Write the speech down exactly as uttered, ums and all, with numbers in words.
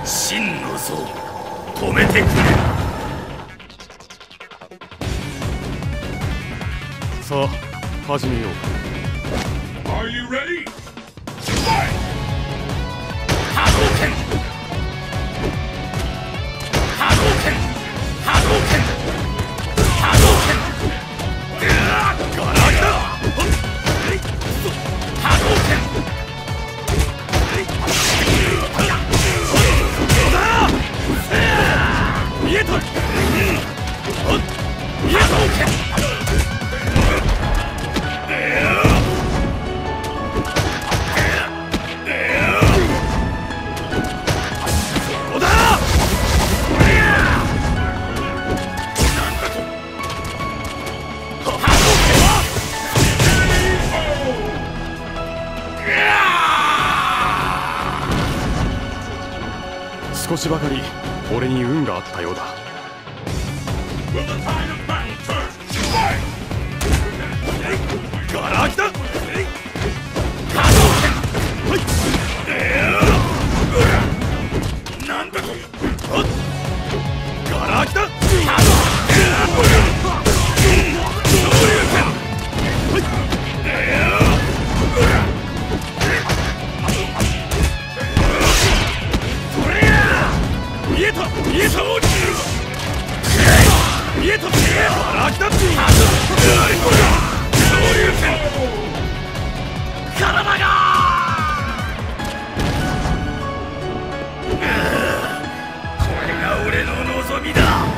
真の像止めてくれ。 さあ始めよう。 Are you ready? Fight! 波動拳波動拳波動拳波動拳ガラクタ波動拳見えた波動拳少しばかり俺に運があったようだ。ガラクタなんだとガラクタ見えた見えた見えたガラクタカラバガこれが俺の望みだ。